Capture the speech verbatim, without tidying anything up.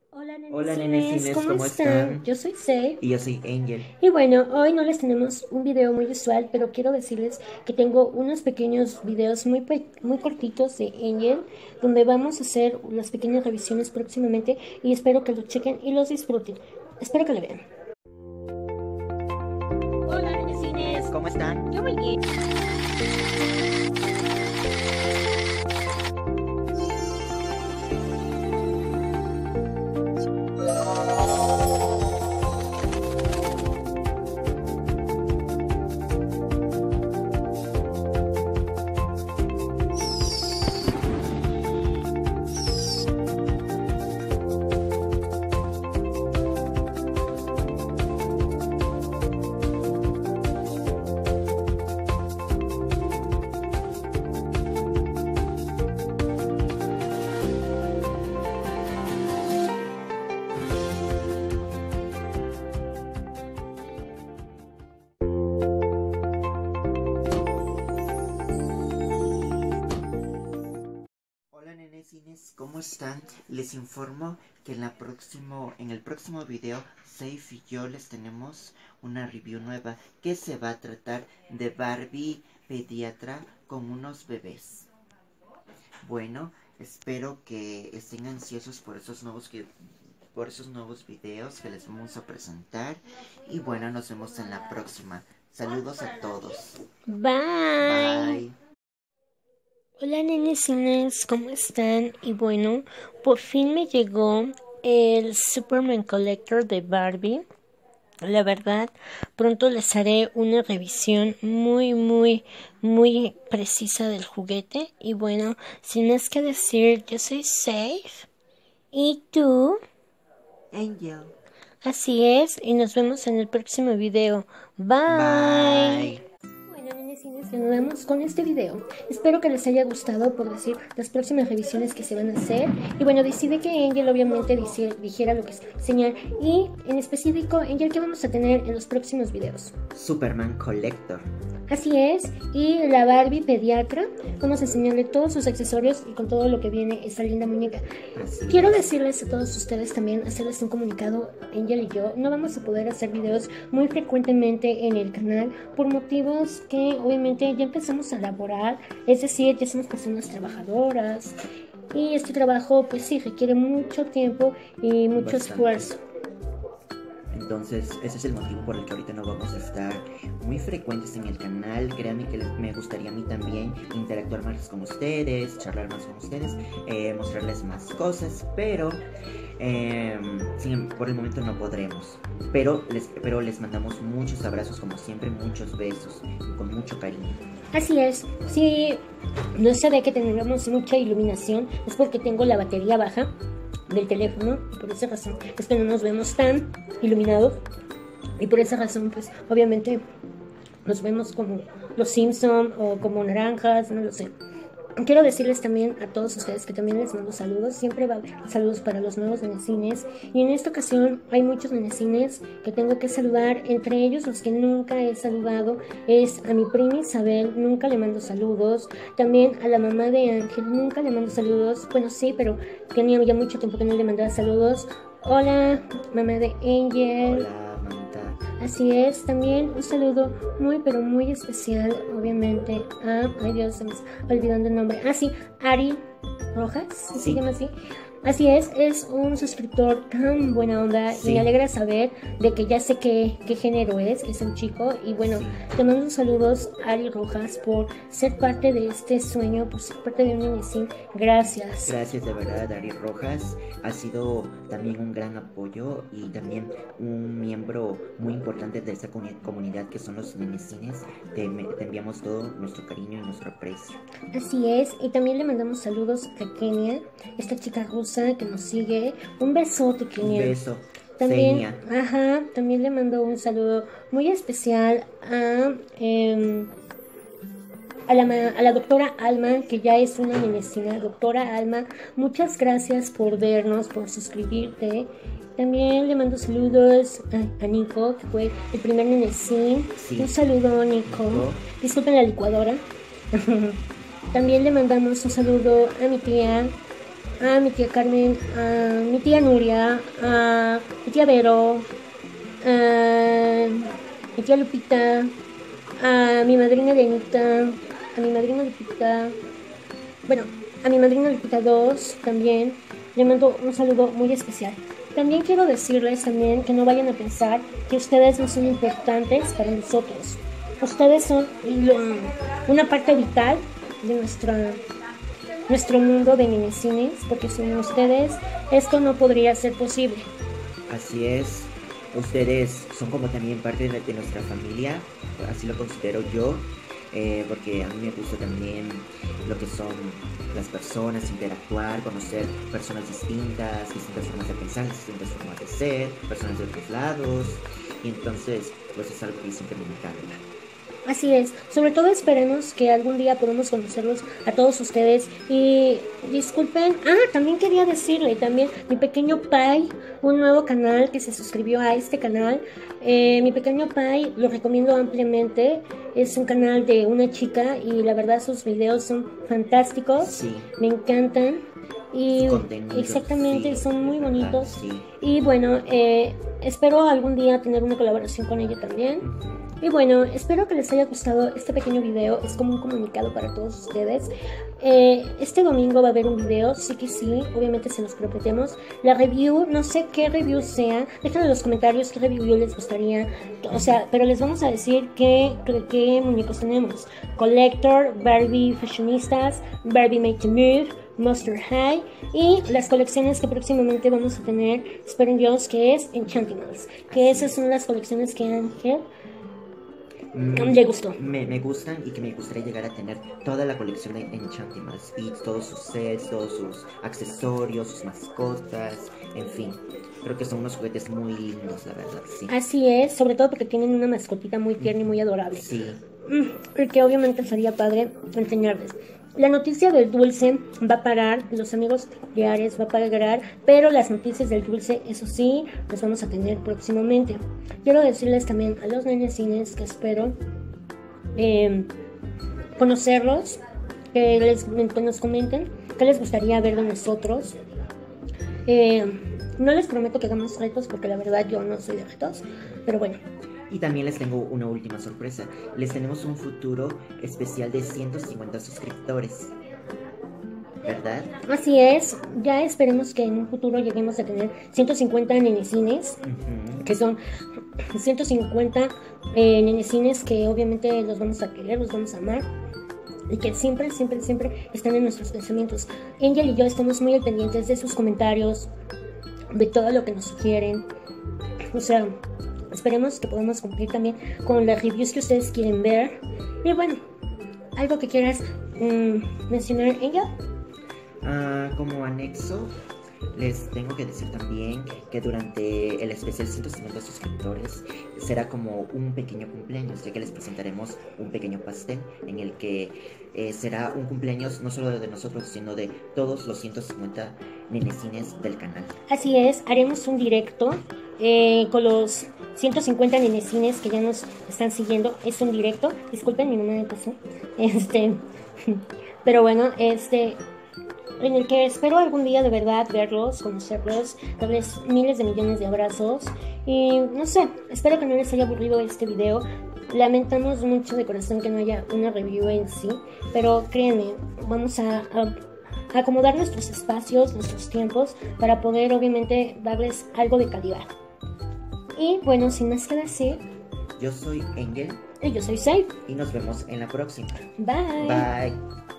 Hola Hola nenecines, nenecines, ¿cómo ¿cómo están? están? Yo soy Zay. Y yo soy Angel. Y bueno, hoy no les tenemos un video muy usual, pero quiero decirles que tengo unos pequeños videos muy, pe- muy cortitos de Angel, donde vamos a hacer las pequeñas revisiones próximamente y espero que lo chequen y los disfruten. Espero que lo vean. Hola nenecines, ¿cómo están? Yo muy bien. Hola nenecines, ¿cómo están? Les informo que en, la próximo, en el próximo video, Safe y yo les tenemos una review nueva que se va a tratar de Barbie pediatra con unos bebés. Bueno, espero que estén ansiosos por esos nuevos que por esos nuevos videos que les vamos a presentar. Y bueno, nos vemos en la próxima. Saludos a todos. Bye. Bye. Hola nenecines, ¿cómo están? Y bueno, por fin me llegó el Superman Collector de Barbie. La verdad, pronto les haré una revisión muy, muy, muy precisa del juguete. Y bueno, sin más que decir, yo soy Safe. ¿Y tú? Angel. Así es, y nos vemos en el próximo video. Bye. Bye. Bueno, nenecines, nos vemos con este video. Espero que les haya gustado, por decir, las próximas revisiones que se van a hacer. Y bueno, decide que Angel obviamente dici- dijera lo que es señal. Y en específico, Angel, ¿qué vamos a tener en los próximos videos? Superman Collector. Así es, y la Barbie pediatra, vamos a enseñarle todos sus accesorios y con todo lo que viene esta linda muñeca. Así Quiero es. decirles a todos ustedes también, hacerles un comunicado, Angel y yo, no vamos a poder hacer videos muy frecuentemente en el canal por motivos que obviamente ya empezamos a elaborar, es decir, ya somos personas trabajadoras y este trabajo pues sí requiere mucho tiempo y mucho Bastante. esfuerzo. Entonces, ese es el motivo por el que ahorita no vamos a estar muy frecuentes en el canal. Créanme que les- me gustaría a mí también interactuar más con ustedes, charlar más con ustedes, eh, mostrarles más cosas, pero eh, sin- por el momento no podremos. Pero les, pero les mandamos muchos abrazos, como siempre, muchos besos, y con mucho cariño. Así es, si no se ve que tengamos mucha iluminación, es porque tengo la batería baja del teléfono, y por esa razón es que no nos vemos tan iluminados, y por esa razón, pues, obviamente nos vemos como los Simpson o como naranjas, no lo sé. Quiero decirles también a todos ustedes que también les mando saludos. Siempre va a haber saludos para los nuevos nenecines. Y en esta ocasión hay muchos nenecines que tengo que saludar. Entre ellos, los que nunca he saludado es a mi prima Isabel. Nunca le mando saludos. También a la mamá de Ángel. Nunca le mando saludos. Bueno, sí, pero tenía ya mucho tiempo que no le mandaba saludos. Hola, mamá de Angel. Hola, mamita. Así es, también un saludo muy pero muy especial, obviamente, a, ay Dios, se me está olvidando el nombre, ah sí, Ari Rojas, ¿sí se Sí. llama así? Así es, es un suscriptor tan buena onda y Sí. me alegra saber de que ya sé qué, qué género es, es un chico y bueno, Sí. te mando saludos Ari Rojas por ser parte de este sueño, por ser parte de un nenecín, gracias. Gracias de verdad, Ari Rojas. Ha sido también un gran apoyo y también un miembro muy importante de esta comuni- comunidad que son los nenecines. Te, me- te enviamos todo nuestro cariño y nuestro aprecio. Así es, y también le mandamos saludos a Kenia, esta chica rusa que nos sigue. Un besote, Un Kenia. beso, También, Xenia. ajá, también le mando un saludo muy especial a, em, a, la, ma- a la doctora Alma, que ya es una nenecina. Doctora Alma, muchas gracias por vernos, por suscribirte. También le mando saludos a, a Nico, que fue el primer nenecín. Sí. Un saludo, Nico. Nico. Disculpen la licuadora. También le mandamos un saludo a mi tía a mi tía Carmen, a mi tía Nuria, a mi tía Vero, a mi tía Lupita, a mi madrina Lenita, a mi madrina Lupita, bueno, a mi madrina Lupita dos también. Le mando un saludo muy especial. También quiero decirles también que no vayan a pensar que ustedes no son importantes para nosotros. Ustedes son una parte vital de nuestra, nuestro mundo de Nenecines, porque sin ustedes esto no podría ser posible. Así es, ustedes son como también parte de, de nuestra familia, así lo considero yo, eh, porque a mí me gusta también lo que son las personas, interactuar, conocer personas distintas, distintas formas de pensar, distintas formas de ser, personas de otros lados, y entonces pues es algo que siempre me encanta. Así es, sobre todo esperemos que algún día podamos conocerlos a todos ustedes. Y disculpen, ah, también quería decirle, también mi pequeño Pai, un nuevo canal que se suscribió a este canal. eh, Mi pequeño Pai lo recomiendo ampliamente, es un canal de una chica y la verdad sus videos son fantásticos, sí. Me encantan. Y exactamente, sí, son muy bonitos, sí. Y bueno, eh, espero algún día tener una colaboración con ella también. Y bueno, espero que les haya gustado este pequeño video. Es como un comunicado para todos ustedes. eh, Este domingo va a haber un video, sí que sí, obviamente se los prometemos. La review, no sé qué review sea, déjenme en los comentarios qué review les gustaría. O sea, pero les vamos a decir qué, qué, qué muñecos tenemos: Collector, Barbie Fashionistas, Barbie Made to Move, Monster High y las colecciones que próximamente vamos a tener, esperen Dios, que es Enchantimals, que esas son las colecciones que Ángel mm, le gustó. Me, me gustan y que me gustaría llegar a tener toda la colección de Enchantimals, Beats, todos sus sets, todos sus accesorios, sus mascotas, en fin. Creo que son unos juguetes muy lindos, la verdad, sí. Así es, sobre todo porque tienen una mascotita muy tierna y muy adorable. Sí. Y que obviamente sería padre enseñarles. La noticia del dulce va a parar, los amigos de Ares va a parar, pero las noticias del dulce, eso sí, las vamos a tener próximamente. Quiero decirles también a los Nenecines que espero eh, conocerlos, que, les, que nos comenten qué les gustaría ver de nosotros. Eh, no les prometo que hagamos retos porque la verdad yo no soy de retos, pero bueno. Y también les tengo una última sorpresa. Les tenemos un futuro especial de ciento cincuenta suscriptores, ¿verdad? Así es, ya esperemos que en un futuro lleguemos a tener ciento cincuenta nenecines, uh-huh. que son ciento cincuenta eh, nenecines que obviamente los vamos a querer, los vamos a amar. Y que siempre, siempre, siempre están en nuestros pensamientos. Angel y yo estamos muy al pendientes de sus comentarios, de todo lo que nos sugieren. O sea, esperemos que podamos cumplir también con las reviews que ustedes quieren ver. Y bueno, ¿algo que quieras um, mencionar, Angel? Uh, como anexo, les tengo que decir también que durante el especial ciento cincuenta suscriptores será como un pequeño cumpleaños, ya que les presentaremos un pequeño pastel en el que eh, será un cumpleaños no solo de nosotros, sino de todos los ciento cincuenta nenecines del canal. Así es, haremos un directo eh, con los ciento cincuenta nenecines que ya nos están siguiendo. Es un directo, disculpen, mi mamá me pasó. Este, pero bueno, este... en el que espero algún día de verdad verlos, conocerlos, darles miles de millones de abrazos. Y no sé, espero que no les haya aburrido este video. Lamentamos mucho de corazón que no haya una review en sí, pero créanme, vamos a, a, a acomodar nuestros espacios, nuestros tiempos, para poder obviamente darles algo de calidad. Y bueno, sin más que decir, yo soy Angel y yo soy Saif, y nos vemos en la próxima. Bye. Bye.